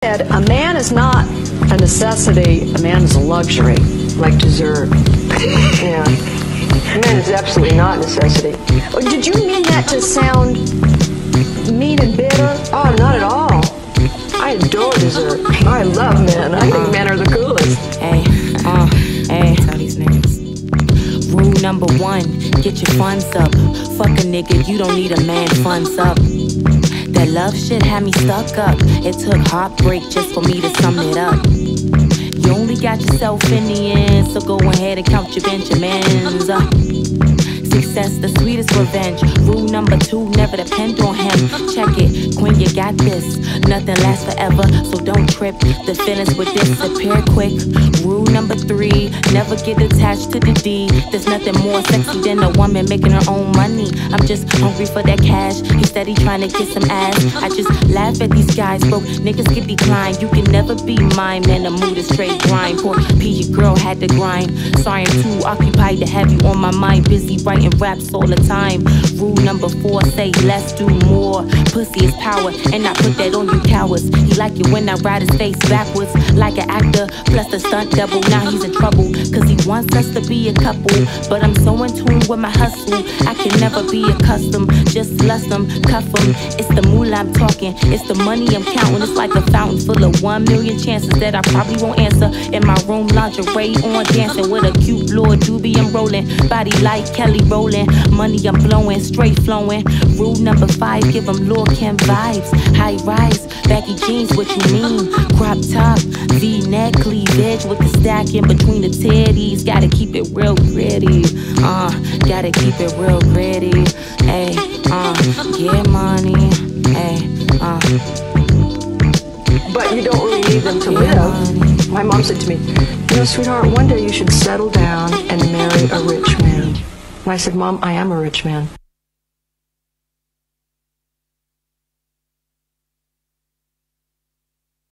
A man is not a necessity, a man is a luxury. Like dessert. Yeah. A man is absolutely not a necessity. Did you mean that to sound mean and bitter? Oh, not at all. I adore dessert. I love men. I think men are the coolest. Hey, tell these niggas. Rule number 1, get your funds up. Fuck a nigga, you don't need a man, funds up. That love shit had me stuck up. It took heartbreak just for me to sum it up. You only got yourself in the end, so go ahead and count your Benjamins. Success, the sweetest revenge. Rule number 2, never depend on him. Check it, queen, you got this. Nothing lasts forever, so don't trip. The feelings will disappear quick. Rule number 3, never get attached to the D. There's nothing more sexy than a woman making her own money. I'm just hungry for that cash. He steady trying to get some ass. I just laugh at these guys, broke niggas get declined. You can never be mine, man. The mood is straight grind. Poor P, your girl had to grind. Sorry, I'm too occupied to have you on my mind. Busy writing raps all the time. Rule number 4, say less, do more. Pussy is power, and I put that on you cowards. He like it when I ride his face backwards, like an actor, plus the stunt double. Now he's in trouble, cause he wants us to be a couple. But I'm so in tune with my hustle, I can never be accustomed. Just lust him, cuff him. It's the moolah I'm talking, it's the money I'm counting. It's like a fountain full of 1 million chances that I probably won't answer. In my room, lingerie on, dancing with a cute Lord Doobie. I'm rolling, body like Kelly rolling. Money I'm blowing, straight flowing. Rule number 5, give them Lord Kim vibes. High rise, baggy jeans, what you mean? Crop top, V-neck, cleavage with the stack in between the titties. Gotta keep it real gritty. Gotta keep it real gritty. Ay, get money. Ay, But you don't really need them to live. My mom said to me, you know, sweetheart, one day you should settle down and marry a rich man. And I said, Mom, I am a rich man.